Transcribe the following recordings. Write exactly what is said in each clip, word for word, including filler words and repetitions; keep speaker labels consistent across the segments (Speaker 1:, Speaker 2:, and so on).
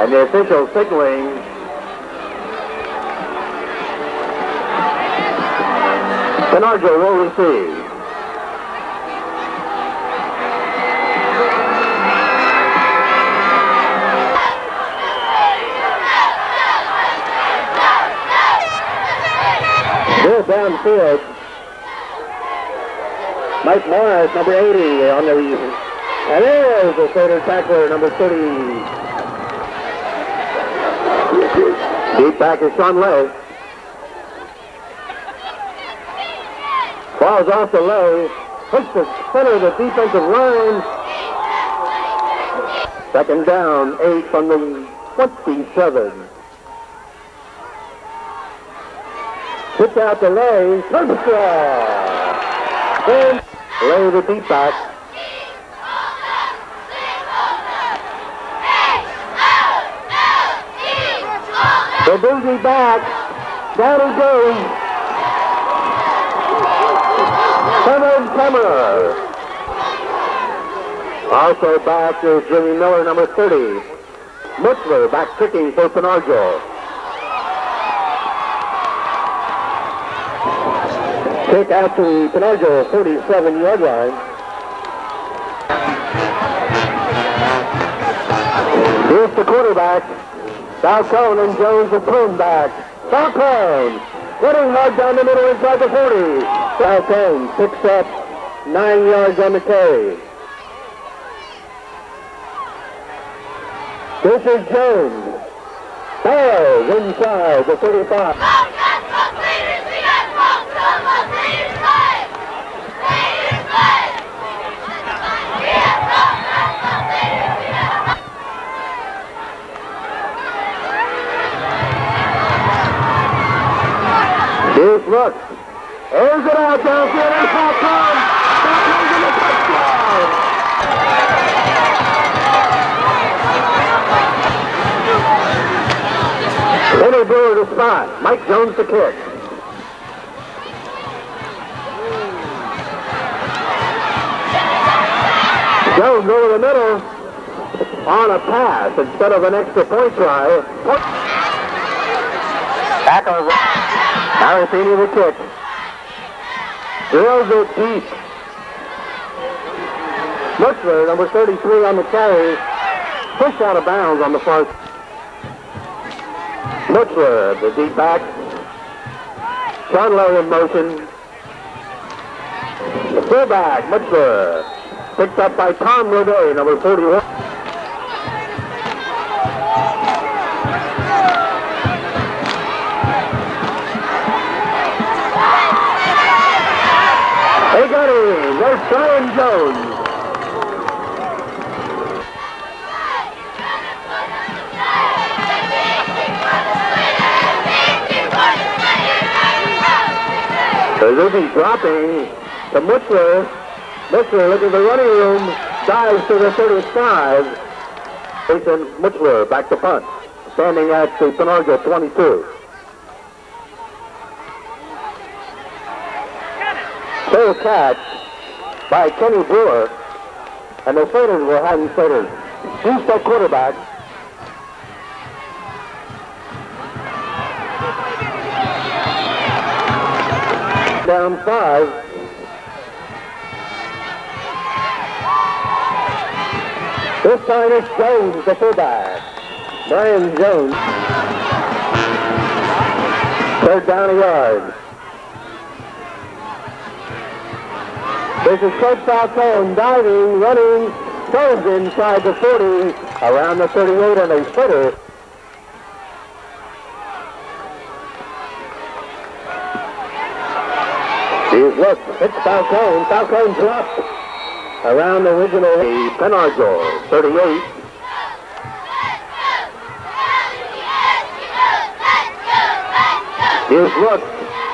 Speaker 1: And the official signaling Penargo will receive. Good downfield. Mike Morris, number eighty, on the reason. And there's the third tackler, number thirty. Deep back is Sean Lay. Falls off the Lay. Hits the center of the defensive line. Second down, eight from the twenty-seven. Hits out the Lay. Then Lay the deep back. The Boozy back. Down he goes. Cameron Cameron. Also back is Jimmy Miller, number thirty. Mutzler back kicking for Penargo. Kick out to Penargo, forty-seven-yard line. Here's the quarterback. Falcone and Jones are prone back. Falcone running hard down the middle inside the forty. Falcone picks up nine yards on the carry. This is Jones. Barrows inside the thirty-five. Here's look. Airs it out downfield. There's Falcone. Falcone's in the touchdown. Kenny Brewer to spot. Mike Jones to kick. Jones over the middle on a pass instead of an extra point try. Back on the Marasini the kick. Drills it deep. Mutzler, number thirty-three on the carry. Pushed out of bounds on the far. Mutzler, the deep back. Sean Lay in motion. The fullback, Mutzler. Picked up by Tom Roday, number forty-one. They got him. There's Brian Jones. Suzuki dropping to Mutzler. Mutzler looking at the running room. Dives to the thirty-five. Jason Mutzler back to punt. Standing at the Penargo twenty-two. Full catch by Kenny Brewer, and the Faders will have Faders. Two-step quarterback. Down five. This time it's Jones, the fullback. Brian Jones. Third down a yard. This is Coach Falcone diving, running, throws inside the forty, around the thirty-eight, and a footer. He's looked, it's Falcone, Falcone dropped around the original Penargo, thirty-eight. He's looked.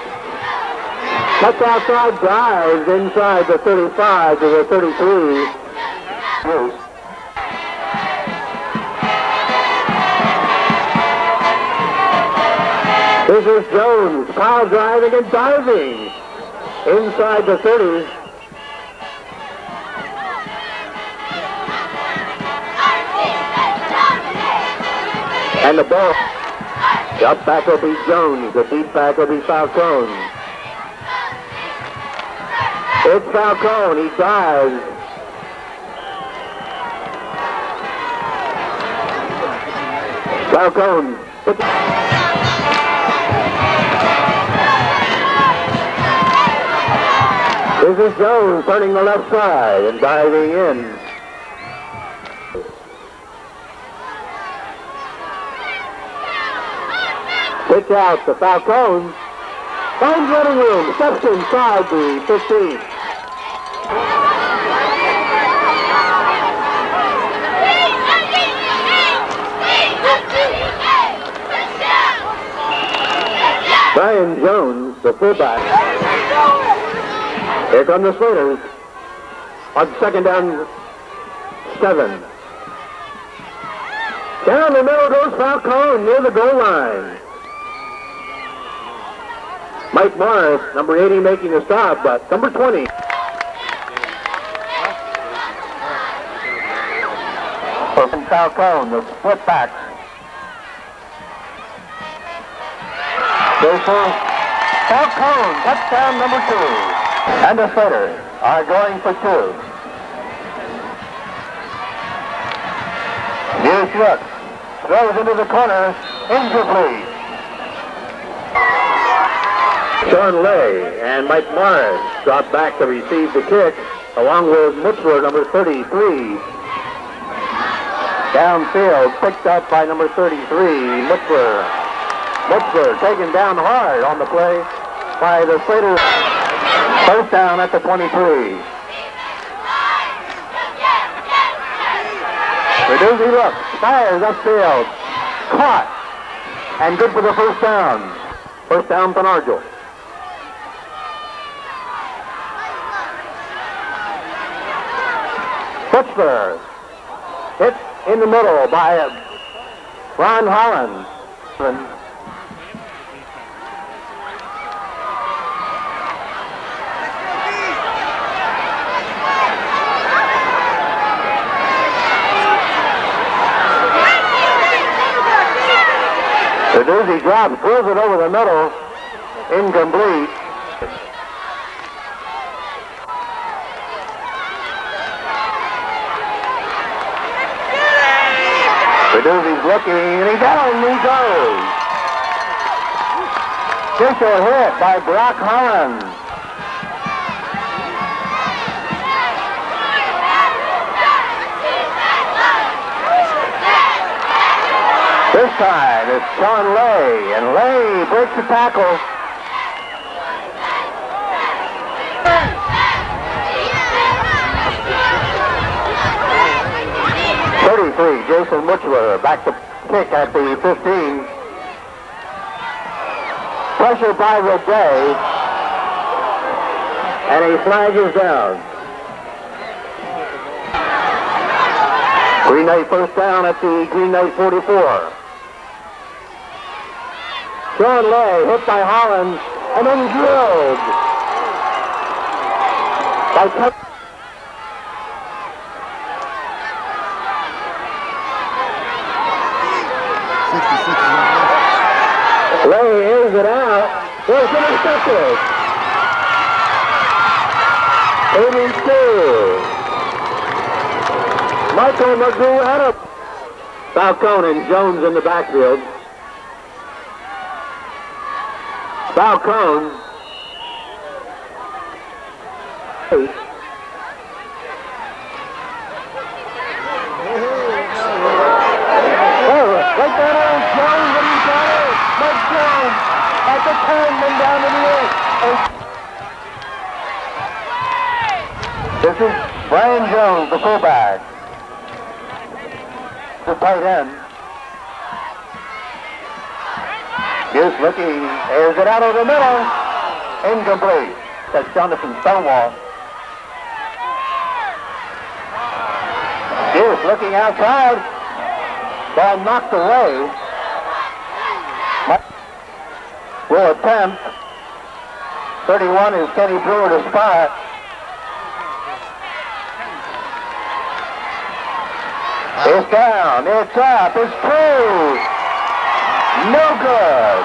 Speaker 1: Cuts outside, drives inside the thirty-five to the thirty-three. This is Jones, pile driving and diving inside the thirty. And the ball. The up back will be Jones. The deep back will be Falcone. It's Falcone. He dives. Falcone. This is Jones turning the left side and diving in. Pitch out to Falcone. Finds running room. Steps inside the fifteen. Brian Jones, the fullback. Here come the Slaters. On second down, seven. Down the middle goes Falcone near the goal line. Mike Morris, number eighty, making the stop, but number twenty. From Falcone, the split back. Goes for Falcone, touchdown number two. And the Slaters are going for two. Here's Schrock. Throws into the corner, incomplete. Sean Lay and Mike Morris drop back to receive the kick, along with Mutzler, number thirty-three. Downfield, picked up by number thirty-three, Mutzler. Mutzler taken down hard on the play by the Slaters. First down at the twenty-three. Reduzzi looks, fires upfield, caught, and good for the first down. First down for Argel. Mutzler hit in the middle by Ron Holland. Reduzzi drops, throws it over the middle, incomplete. Reduzzi's looking, and he's out, and he goes. Official hit by Brock Holland. This time it's Sean Lay, and Lay breaks the tackle. thirty-three, Jason Mutzler back to kick at the fifteen. Pressure by Roday, and a flag is down. Green Knight first down at the Green Knight forty-four. Sean Lay hit by Holland and then drilled by Tuck. Lay airs it out. There's intercepted. eighty-two. Michael McGrew had a Falcone and Jones in the backfield. Falcone. Oh, right there on Jones, and he's got it. Mike Jones at the ten, then down to the eight. This is Brian Jones, the fullback. The tight end. Here's looking, airs it out over the middle. Incomplete. That's Jonathan Stonewall. Here's looking outside. Ball knocked away. Will attempt. thirty-one is Kenny Brewer to spot. It's down, it's up, it's through. No good.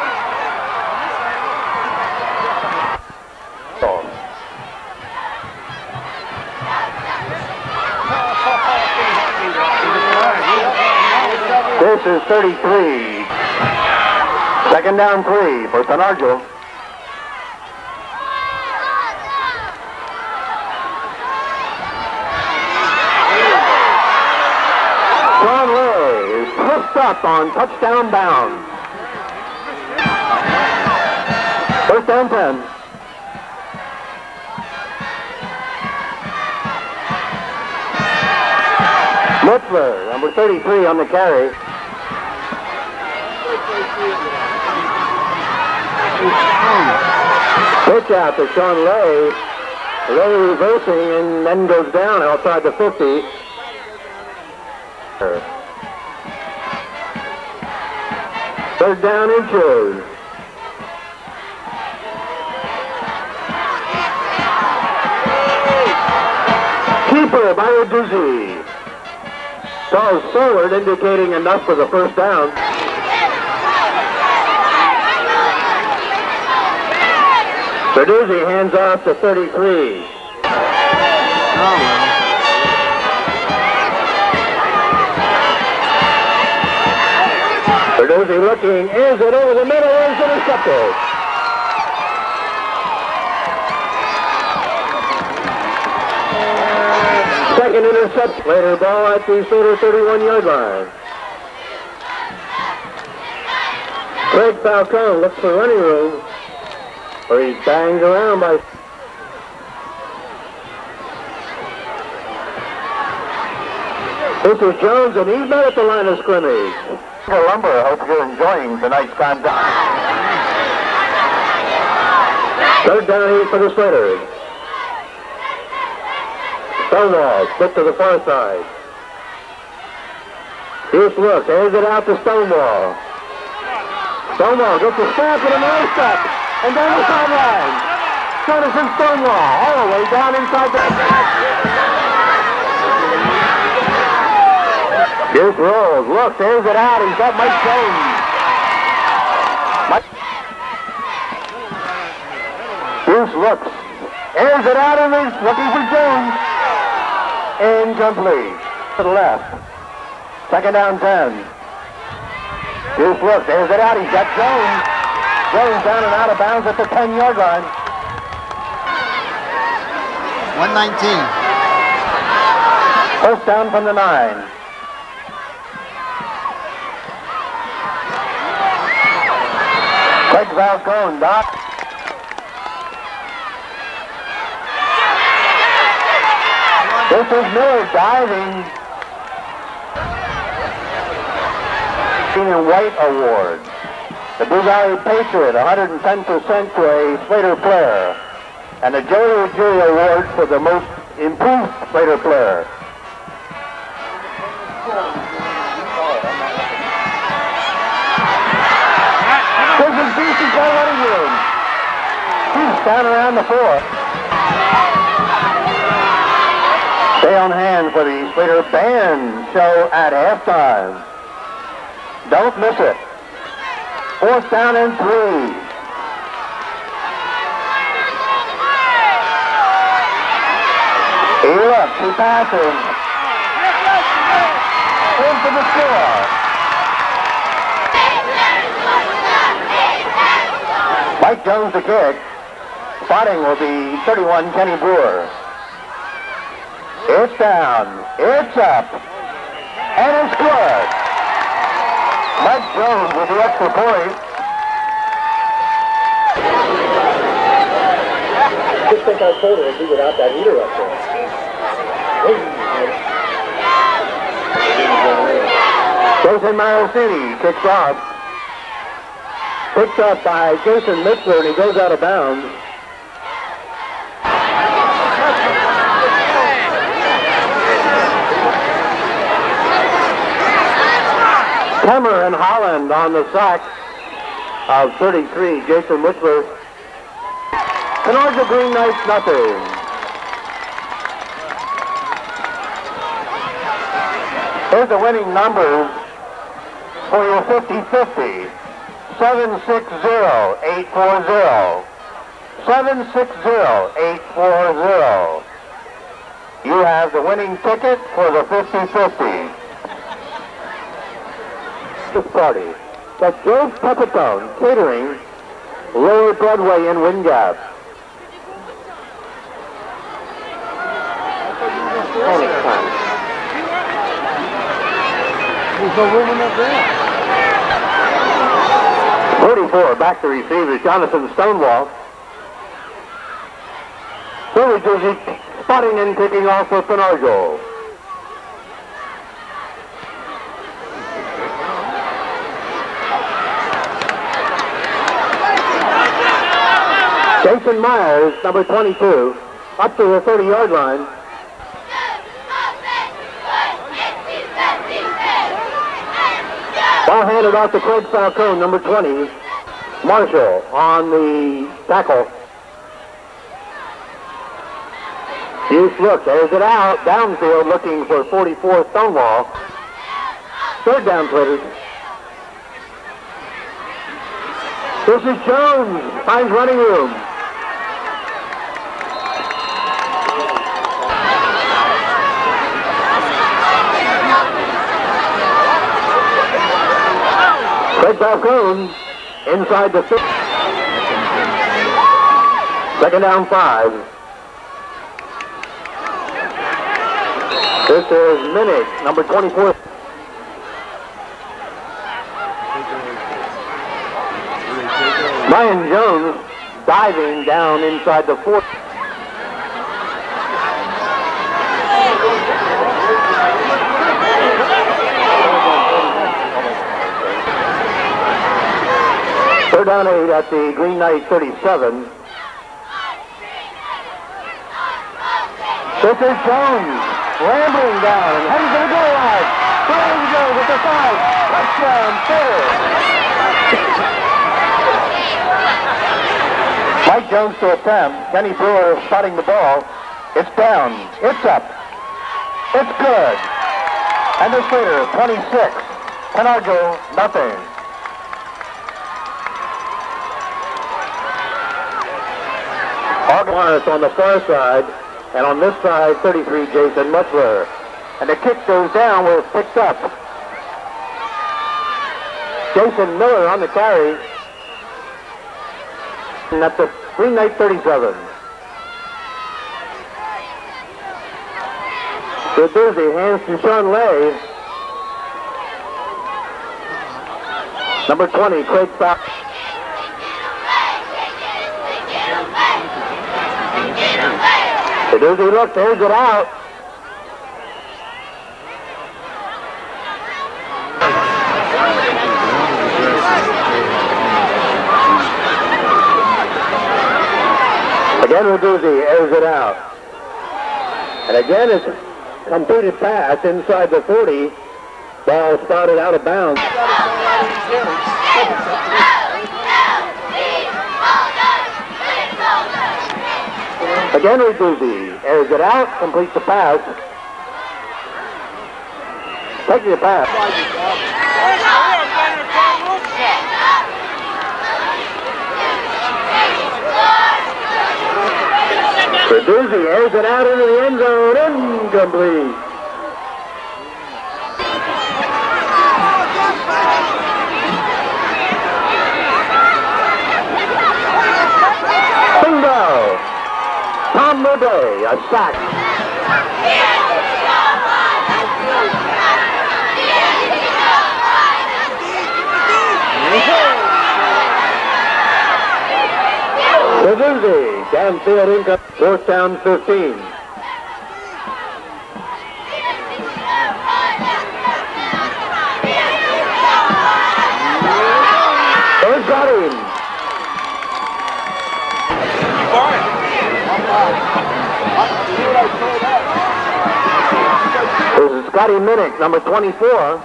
Speaker 1: This is thirty-three. Second down three for San Argel. Sean Lay is pushed up on touchdown bound. First down ten. Mutzler, number thirty-three on the carry. Pitch out to Sean Lay. Lay reversing and then goes down outside the fifty. Third down inches. Keeper by Oduzzi. Calls forward, indicating enough for the first down. Verduzzi hands off to thirty-three. Oh, well. Verduzzi looking, is it over the middle, is intercepted. Second interception. Later ball at the Soder thirty-one yard line. Craig Falcone looks for running room, where he bangs around by... This is Jones, and he's not at the line of scrimmage. Lumber, I hope you're enjoying tonight's contact. Third down eight for the Slater. Stonewall, split to the far side. Here's look, hands it out to Stonewall. Stonewall gets a snap and a nice step, and down the sideline. Jonathan Stonewall, all the way down inside the... Here's Rose, look, hands it out, he's got Mike Jones. Mike... Bruce looks, hands it out, and he's looking for Jones. Incomplete. To the left. Second down ten. Bruce looks, hands it out, he's got Jones. Jones down and out of bounds at the ten yard line.
Speaker 2: one nineteen.
Speaker 1: First down from the nine. Craig Falcone, Doc. This is Miller diving. Keenan White Award. The Blue Valley Patriot, one hundred ten percent to a Slater player. And the Joey Ujiri Award for the most improved Slater player. This is B C K running room. He's down around the four. Stay on hand for the Slater Band show at halftime. Don't miss it. Fourth down and three. He looks, he passes. Into the score. Mike Jones the kick. Spotting will be thirty-one, Kenny Brewer. It's down, it's up, and it's good. Mike Jones with the extra point. Just think how cold it would be without that heater up there. Jason Marosini kicks off. Picked up by Jason Mitzler, and he goes out of bounds. Kemmer and Holland on the sack of thirty-three, Jason Whitler. Kenosha Green Knights, nothing. Here's the winning numbers for your fifty fifty. seven six zero, eight four zero. seven six zero, eight four zero. You have the winning ticket for the fifty fifty. This party. That's Joe's Pepitone Catering, Lower Broadway in Wind Gap.
Speaker 2: There's no room enough there.
Speaker 1: forty-four back to receive is Jonathan Stonewall. Silver jersey spotting and kicking off for Penargo. Jason Myers, number twenty-two, up to the thirty-yard line. Ball handed off to Craig Falcone, number twenty. Marshall on the tackle. Hughes looks, airs it out, downfield looking for forty-four Stonewall. Third down, Twitters. This is Jones, finds running room. Craig Falcone inside the six. Second down, five. This is Minnick, number twenty-four. Brian Jones diving down inside the fourth. Third down eight at the Green Knight thirty-seven. This is Jones rambling down and heading to the goal line. Brian Jones at the five. Touchdown, third. Mike Jones to attempt. Kenny Brewer spotting the ball. It's down. It's up. It's good. And the Slater, twenty-six. Penargo, nothing. Morris on the far side, and on this side, thirty-three, Jason Mutzler. And the kick goes down where it's picked up. Jason Miller on the carry. And at the Green Knight thirty-seven. Good Thursday, hands to Sean Lay. Number twenty, Craig Falcone. The Doozy look, there's it out. Again, Doozy airs it out. And again, it's a completed pass inside the forty. Ball spotted out of bounds. Again, Doozy airs it out, completes the pass. Taking the pass. Doozy airs it out into the end zone, incomplete. Bingo! Tom Moudet, a sack. Doozy, downfield income, fourth down fifteen. They've got him. This is Scotty Minnick, number twenty-four.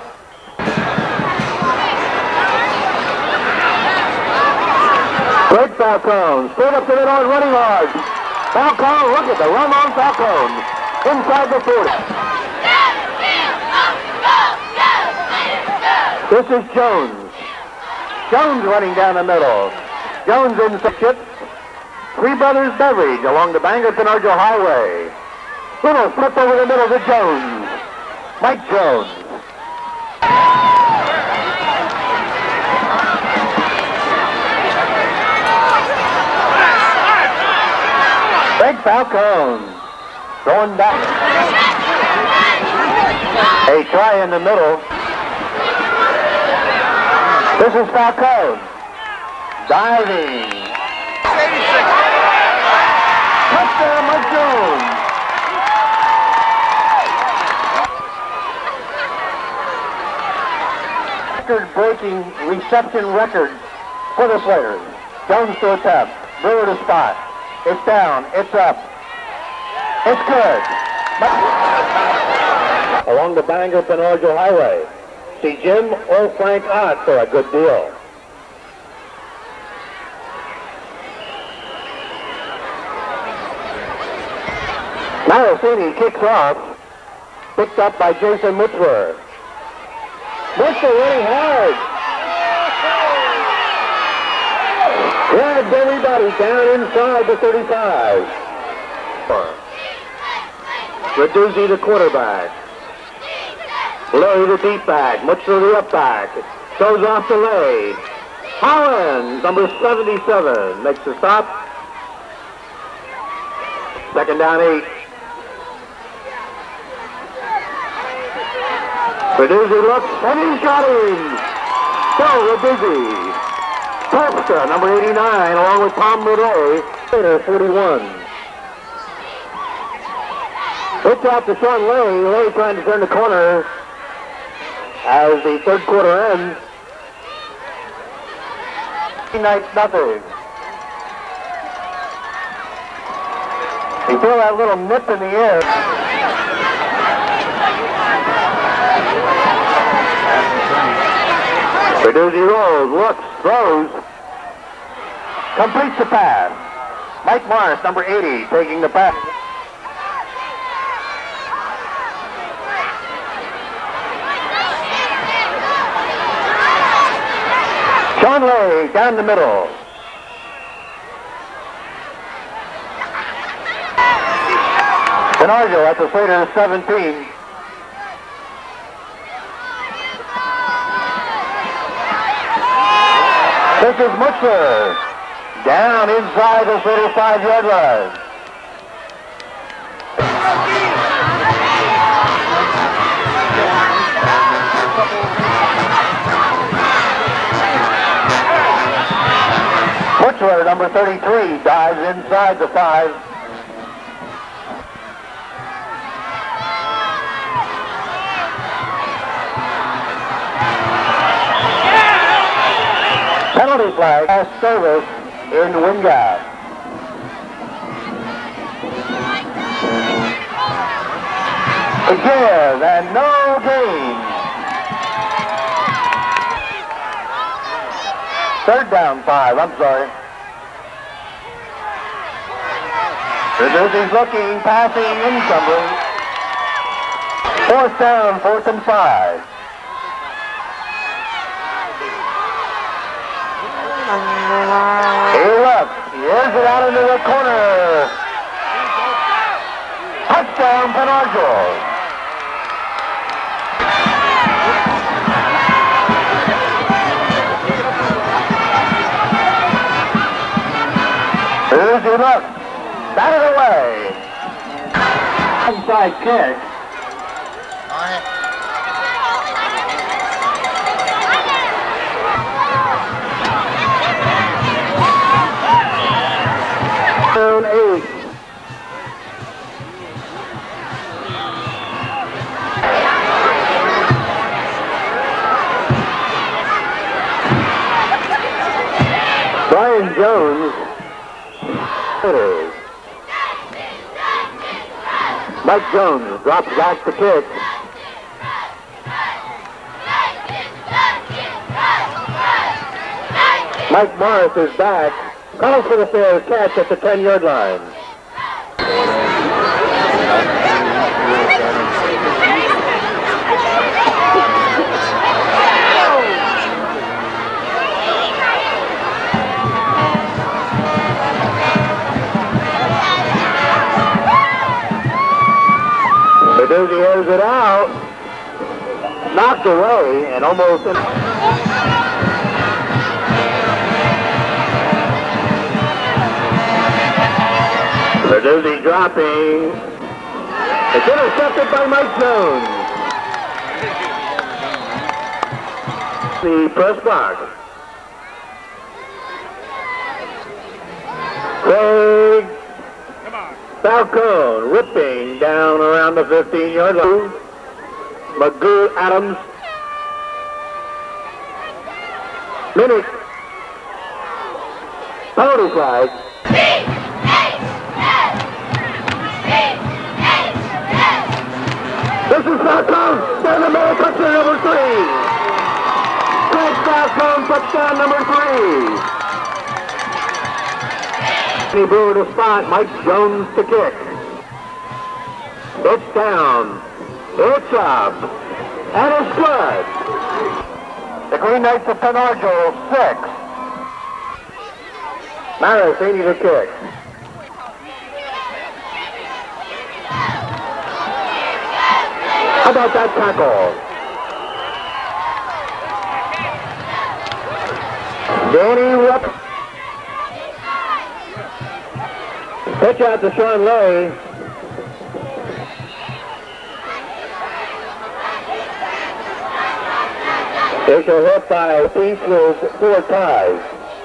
Speaker 1: Craig Falcone, straight up to the north, running hard. Falcone, look at the run on Falcone. Inside the forty. This is Jones. Jones running down the middle. Jones in second. Three Brothers Beverage along the Bangor-Pinarjo Highway. Little flip over the middle to Jones. Mike Jones. Greg Falcone going back. A try in the middle. This is Falcone. Diving. Touchdown, Mike Jones. Record-breaking reception record for the Slayers. Jones to attempt. Brewer to spot. It's down. It's up. It's good. Along the Bangor-Pinarjo Highway. See Jim or Frank Ott for a good deal. Marasini kicks off. Picked up by Jason Mutzler. Mutzler running hard. Grabs everybody down inside the thirty-five. Raduzzi the quarterback. Lay the deep back. Mutzler the up back. Goes off to Lay. Hollins, number seventy-seven, makes the stop. Second down eight. Raduzzi looks, and he's got him. So Raduzzi. Topska, number eighty-nine, along with Tom Murray, forty-one. Pitch out to Sean Lay. Lay trying to turn the corner as the third quarter ends. Night nothing. You feel that little nip in the air. Raduzzi rolls, looks, throws, completes the pass. Mike Morris, number eighty, taking the pass. Sean Lay down the middle. Pinarjo at the Slater seventeen. This is Mutzler. Down inside the thirty-five yard line. Mutzler, number thirty-three, dives inside the five. Penalty flag, pass service in Wingate. Again, and no gain. Third down five, I'm sorry. Raduzzi's looking, passing, incomplete. Fourth down, fourth and five. He looks, he airs it out into the corner. Touchdown, Pinarjo. Raduzzi looks, batted away. Inside kick.
Speaker 2: On it.
Speaker 1: Down eight. Brian Jones. Mike Jones drops back to kick. Mike Morris is back. Calls for the fair catch at the ten yard line. knocked away and almost... In Verduzzi dropping. It's intercepted by Mike Jones. The press box. Craig Falcone ripping down around the fifteen-yard line. Magoo Adams. Minute. Penalty flag. This is Falcone. Down America, touchdown number three. Craig Falcone, touchdown number three. He blew to spot. Mike Jones to kick. It's down. It's up. And it's good. The Green Knights of Pen Argyl, six. Maris, eighty to kick. How about that tackle? Danny Rupp. Pitch out to Sean Lay. They shall hit by Eastwood four ties.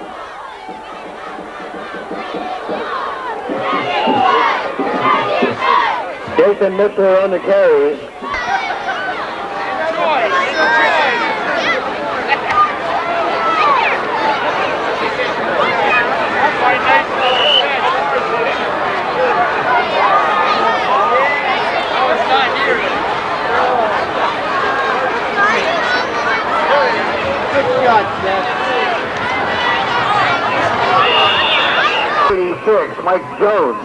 Speaker 1: Jason Mitchell on the carry. eighty-six, Mike Jones.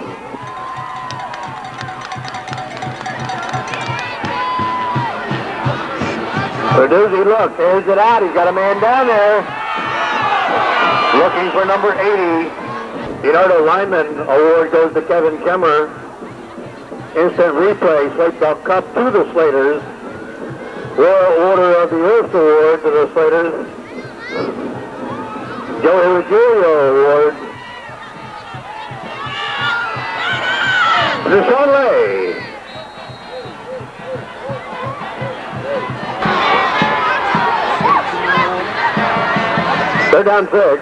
Speaker 1: Verduzzi, look, there's it out. He's got a man down there. Looking for number eighty. Leonardo Lyman award goes to Kevin Kemmer. Instant replay, Slate Belt Cup to the Slaters. Royal Order of the Earth award to the Slaters. Joey Ruggiero award. Deshaun Lay. They're down six.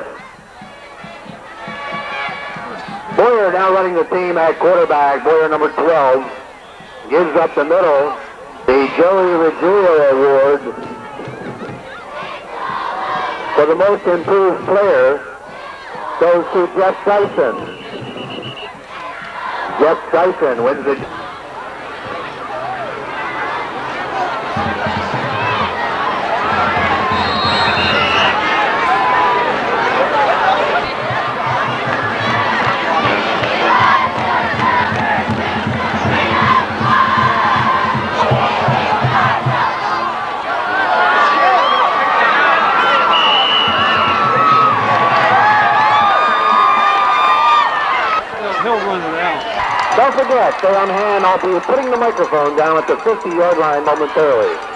Speaker 1: Boyer now running the team at quarterback. Boyer number twelve gives up the middle. The Joey Ruggiero award for the most improved player goes to Jeff Dyson. Jeff Dyson wins the... Don't forget, stay on hand. I'll be putting the microphone down at the fifty-yard line momentarily.